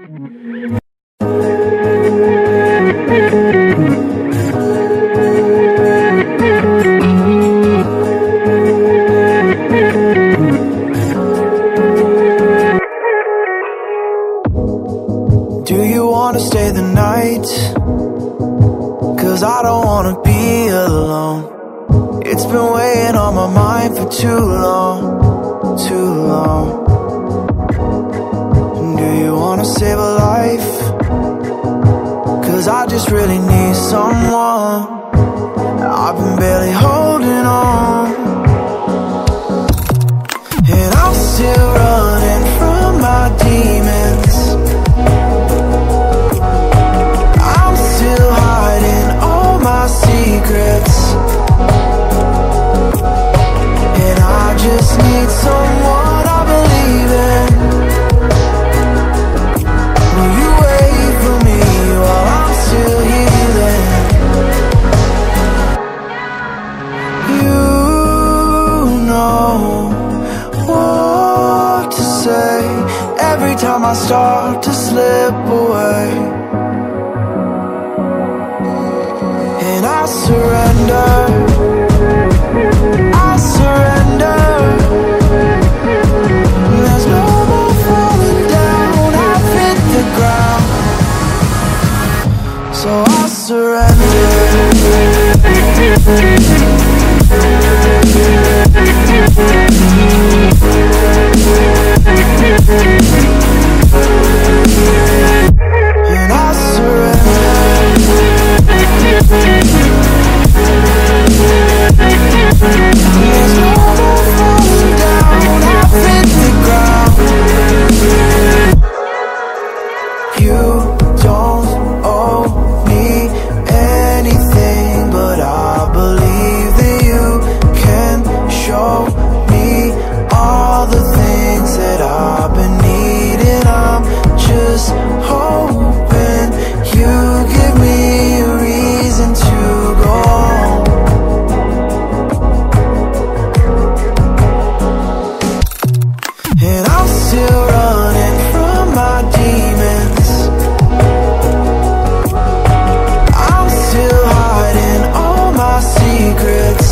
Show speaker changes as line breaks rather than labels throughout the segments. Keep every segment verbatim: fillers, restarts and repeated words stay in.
Do you wanna stay the night? Cause I don't wanna be alone. It's been weighing on my mind for too long, too long. Do you wanna save a life? Cause I just really need someone. I've been barely holding on, and I'm still running from my demons. I'm still hiding all my secrets, and I just need someone I believe in. Will you wait for me while I'm still healing? You know what to say every time I start to slip away, and I surrender, I surrender. There's no more falling down, I've hit the ground, so I surrender. And I surrender. There's no more falling down, I've hit the ground. You don't owe me anything, but I believe that you can show me all the things that I've been needing. I'm just hoping you give me a reason to go on. And I'm still running from my demons. I'm still hiding all my secrets,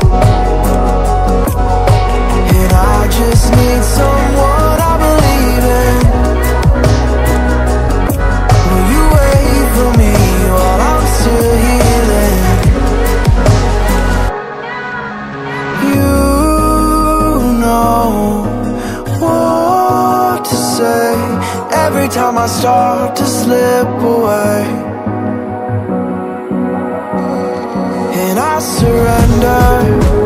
and I just need someone I believe in. Will you wait for me while I'm still healing? You know what to say every time I start to slip away, and I surrender.